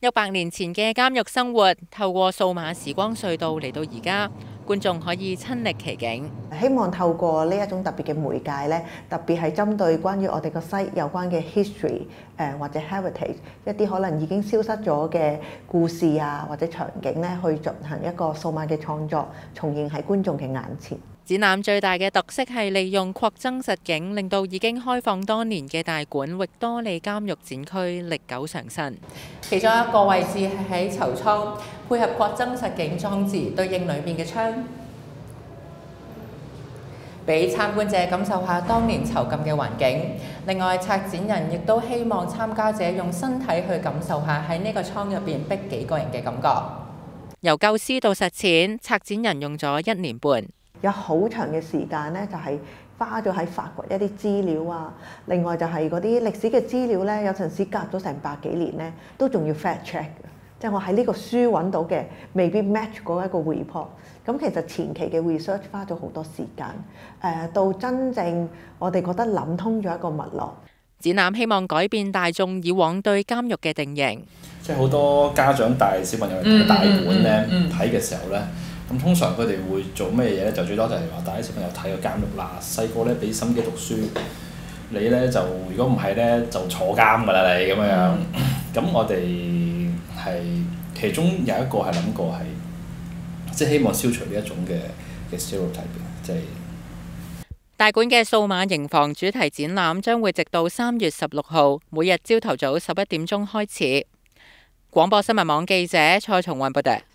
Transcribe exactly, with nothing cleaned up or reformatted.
一百年前嘅監獄生活，透過數碼時光隧道嚟到而家，觀眾可以親歷其境。 希望透過呢一種特別嘅媒介咧，特別係針對關於我哋個西有關嘅 history 誒或者 heritage 一啲可能已經消失咗嘅故事啊或者場景咧，去進行一個數碼嘅創作，重現喺觀眾嘅眼前。 展覽最大嘅特色係利用擴增實境，令到已經開放多年嘅大館域多利監獄展區歷久常新。其中一個位置係喺囚倉，配合擴增實境裝置對應裏面嘅窗，俾參觀者感受下當年囚禁嘅環境。另外，策展人亦都希望參加者用身體去感受下喺呢個倉入邊逼幾個人嘅感覺。由構思到實踐，策展人用咗一年半。 有好長嘅時間咧，就係花咗喺發掘一啲資料啊。另外就係嗰啲歷史嘅資料咧，有陣時隔咗成百幾年咧，都仲要 fact check 嘅。即係我喺呢個書揾到嘅，未必 match 嗰一個 report。咁其實前期嘅 research 花咗好多時間，誒到真正我哋覺得諗通咗一個脈絡。 展覽希望改變大眾以往對監獄嘅定型。 即係好多家長帶小朋友去睇大館咧，睇嘅時候咧。咁通常佢哋會做咩嘢咧？就最多就係話帶啲小朋友睇個監獄啦。細個咧俾心機讀書，你咧就如果唔係咧就坐監㗎啦，你咁樣。咁、嗯、我哋係其中有一個係諗過係，即係希望消除呢一種嘅嘅 stereotype 即係大館嘅數碼營房主題展覽將會直到三月十六號，每日朝頭早十一點鐘開始。廣播新聞網記者蔡松韻報道。